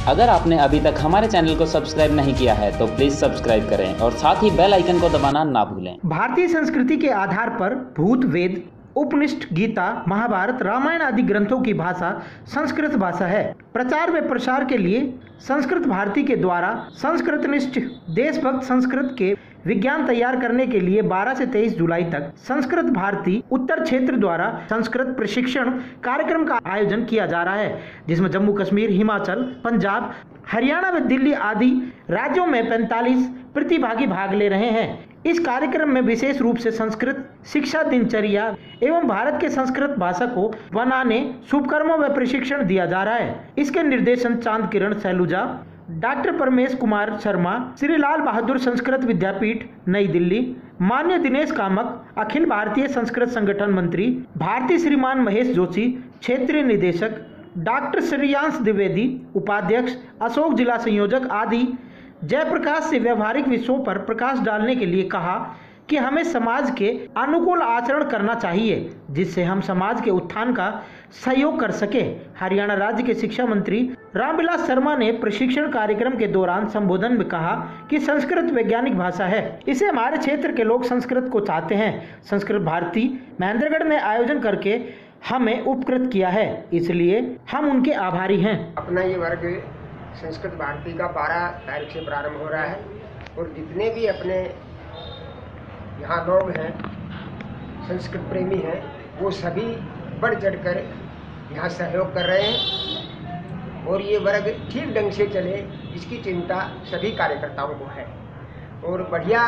अगर आपने अभी तक हमारे चैनल को सब्सक्राइब नहीं किया है तो प्लीज सब्सक्राइब करें और साथ ही बेल आइकन को दबाना ना भूलें। भारतीय संस्कृति के आधार पर भूत, वेद, उपनिषद, गीता, महाभारत, रामायण आदि ग्रंथों की भाषा संस्कृत भाषा है। प्रचार व प्रसार के लिए संस्कृत भारती के द्वारा संस्कृतनिष्ठ देशभक्त संस्कृत के विज्ञान तैयार करने के लिए 12 से 23 जुलाई तक संस्कृत भारती उत्तर क्षेत्र द्वारा संस्कृत प्रशिक्षण कार्यक्रम का आयोजन किया जा रहा है, जिसमें जम्मू कश्मीर, हिमाचल, पंजाब, हरियाणा व दिल्ली आदि राज्यों में 45 प्रतिभागी भाग ले रहे हैं। इस कार्यक्रम में विशेष रूप से संस्कृत शिक्षा, दिनचर्या एवं भारत के संस्कृत भाषा को बनाने, शुभ कर्मों व प्रशिक्षण दिया जा रहा है। इसके निर्देशन चांद किरण सैलूजा, डॉक्टर परमेश कुमार शर्मा, श्री लाल बहादुर संस्कृत विद्यापीठ नई दिल्ली, मान्य दिनेश कामत, अखिल भारतीय संस्कृत संगठन मंत्री, भारती श्रीमान महेश जोशी, क्षेत्रीय निदेशक, डॉक्टर श्रेयांश द्विवेदी, उपाध्यक्ष, अशोक जिला संयोजक आदि जयप्रकाश से व्यवहारिक विषयों पर प्रकाश डालने के लिए कहा कि हमें समाज के अनुकूल आचरण करना चाहिए, जिससे हम समाज के उत्थान का सहयोग कर सके। हरियाणा राज्य के शिक्षा मंत्री रामविलास शर्मा ने प्रशिक्षण कार्यक्रम के दौरान संबोधन में कहा कि संस्कृत वैज्ञानिक भाषा है, इसे हमारे क्षेत्र के लोग संस्कृत को चाहते हैं। संस्कृत भारती महेंद्रगढ़ ने आयोजन करके हमें उपकृत किया है, इसलिए हम उनके आभारी हैं। अपना ये वर्ग संस्कृत भारती का 12 तारीख से प्रारंभ हो रहा है और जितने भी अपने यहाँ लोग हैं, संस्कृत प्रेमी हैं, वो सभी बढ़ चढ़कर यहाँ सहयोग कर रहे हैं और ये वर्ग ठीक ढंग से चले, इसकी चिंता सभी कार्यकर्ताओं को है और बढ़िया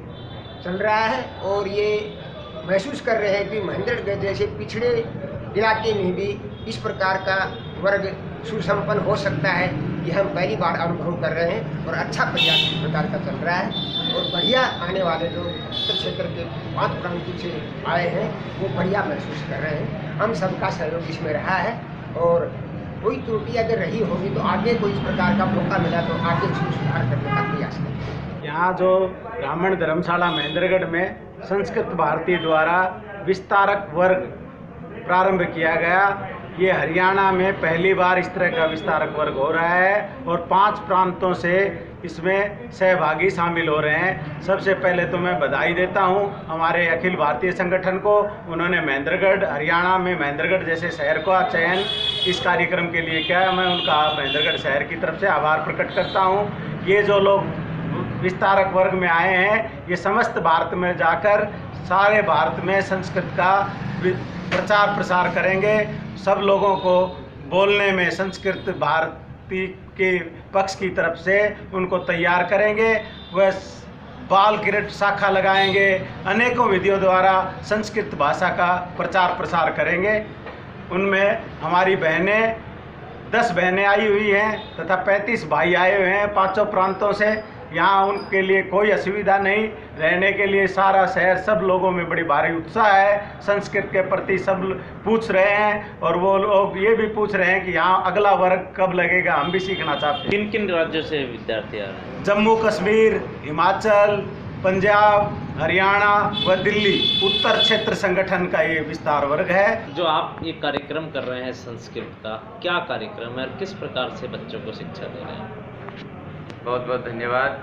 चल रहा है। और ये महसूस कर रहे हैं कि महेंद्रगढ़ जैसे पिछड़े इलाके में भी इस प्रकार का वर्ग सुसंपन्न हो सकता है, ये हम पहली बार अनुभव कर रहे हैं और अच्छा प्रयास इस प्रकार का चल रहा है और बढ़िया आने वाले जो उत्तर क्षेत्र के 5 प्रांतों से आए हैं वो बढ़िया महसूस कर रहे हैं। हम सबका सहयोग इसमें रहा है और कोई त्रुटि अगर रही होगी तो आगे कोई इस प्रकार का मौका मिला तो आगे उसमें सुधार करने का प्रयास करें। यहाँ जो ब्राह्मण धर्मशाला महेंद्रगढ़ में संस्कृत भारती द्वारा विस्तारक वर्ग प्रारंभ किया गया, ये हरियाणा में पहली बार इस तरह का विस्तारक वर्ग हो रहा है और 5 प्रांतों से इसमें सहभागी शामिल हो रहे हैं। सबसे पहले तो मैं बधाई देता हूं हमारे अखिल भारतीय संगठन को, उन्होंने महेंद्रगढ़, हरियाणा में महेंद्रगढ़ जैसे शहर का चयन इस कार्यक्रम के लिए किया। मैं उनका महेंद्रगढ़ शहर की तरफ से आभार प्रकट करता हूं। ये जो लोग विस्तारक वर्ग में आए हैं, ये समस्त भारत में जाकर सारे भारत में संस्कृत का प्रचार प्रसार करेंगे, सब लोगों को बोलने में संस्कृत भारती के पक्ष की तरफ से उनको तैयार करेंगे। वह बाल किरीट शाखा लगाएंगे, अनेकों विधियों द्वारा संस्कृत भाषा का प्रचार प्रसार करेंगे। उनमें हमारी बहनें 10 बहनें आई हुई हैं तथा 35 भाई आए हुए हैं 5 प्रांतों से। यहाँ उनके लिए कोई असुविधा नहीं, रहने के लिए सारा शहर, सब लोगों में बड़ी भारी उत्साह है। संस्कृत के प्रति सब पूछ रहे हैं और वो लोग ये भी पूछ रहे हैं कि यहाँ अगला वर्ग कब लगेगा, हम भी सीखना चाहते हैं। किन किन राज्यों से विद्यार्थी आ रहे हैं? जम्मू कश्मीर, हिमाचल, पंजाब, हरियाणा व दिल्ली उत्तर क्षेत्र संगठन का ये विस्तार वर्ग है। जो आप ये कार्यक्रम कर रहे हैं संस्कृत का, क्या कार्यक्रम है और किस प्रकार से बच्चों को शिक्षा दे रहे हैं? बहुत बहुत धन्यवाद।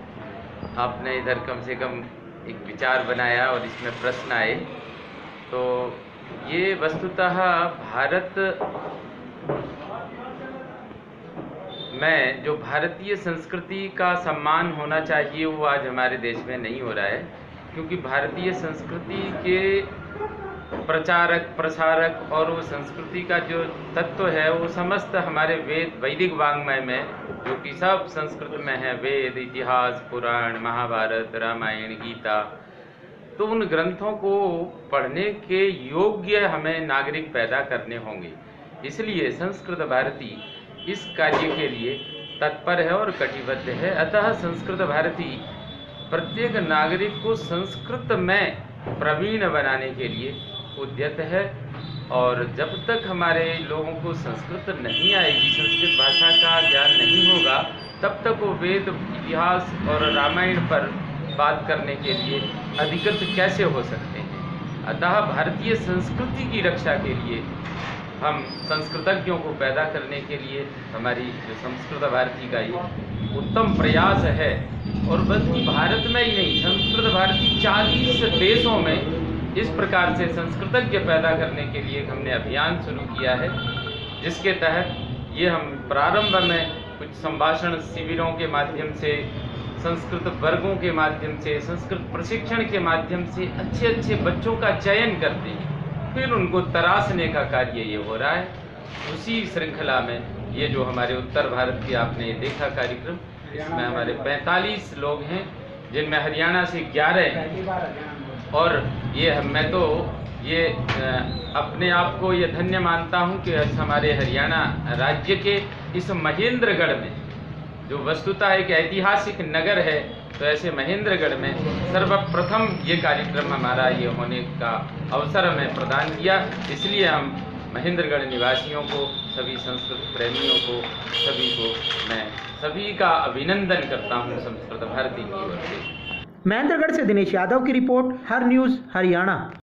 आपने इधर कम से कम एक विचार बनाया और इसमें प्रश्न आए, तो ये वस्तुतः भारत में जो भारतीय संस्कृति का सम्मान होना चाहिए वो आज हमारे देश में नहीं हो रहा है, क्योंकि भारतीय संस्कृति के प्रचारक, प्रसारक और वो संस्कृति का जो तत्व है वो समस्त हमारे वैदिक वाङ्मय में, जो कि सब संस्कृत में है, वेद, इतिहास, पुराण, महाभारत, रामायण, गीता, तो उन ग्रंथों को पढ़ने के योग्य हमें नागरिक पैदा करने होंगे। इसलिए संस्कृत भारती इस कार्य के लिए तत्पर है और कटिबद्ध है। अतः संस्कृत भारती प्रत्येक नागरिक को संस्कृत में प्रवीण बनाने के लिए उद्यत है और जब तक हमारे लोगों को संस्कृत नहीं आएगी, संस्कृत भाषा का ज्ञान नहीं होगा, तब तक वो वेद, इतिहास और रामायण पर बात करने के लिए अधिकृत कैसे हो सकते हैं। अतः भारतीय संस्कृति की रक्षा के लिए हम संस्कृतज्ञों को पैदा करने के लिए हमारी जो संस्कृत भारती का ये उत्तम प्रयास है, और बल्कि भारत में ही नहीं, संस्कृत भारती 40 देशों में इस प्रकार से संस्कृतज्ञ पैदा करने के लिए हमने अभियान शुरू किया है, जिसके तहत ये हम प्रारंभ में कुछ संभाषण शिविरों के माध्यम से, संस्कृत वर्गों के माध्यम से, संस्कृत प्रशिक्षण के माध्यम से अच्छे अच्छे बच्चों का चयन करते हैं, फिर उनको तराशने का कार्य ये हो रहा है। उसी श्रृंखला में ये जो हमारे उत्तर भारत के आपने ये देखा कार्यक्रम, इसमें हमारे 45 लोग हैं, जिनमें हरियाणा से 11 हैं। और ये मैं तो ये अपने आप को ये धन्य मानता हूँ कि हमारे हरियाणा राज्य के इस महेंद्रगढ़ में, जो वस्तुतः एक ऐतिहासिक नगर है, तो ऐसे महेंद्रगढ़ में सर्वप्रथम ये कार्यक्रम हमारा ये होने का अवसर हमें प्रदान किया। इसलिए हम महेंद्रगढ़ निवासियों को, सभी संस्कृत प्रेमियों को, सभी को मैं सभी का अभिनंदन करता हूँ संस्कृत भारती की ओर से। महेंद्रगढ़ से दिनेश यादव की रिपोर्ट, हर न्यूज़ हरियाणा।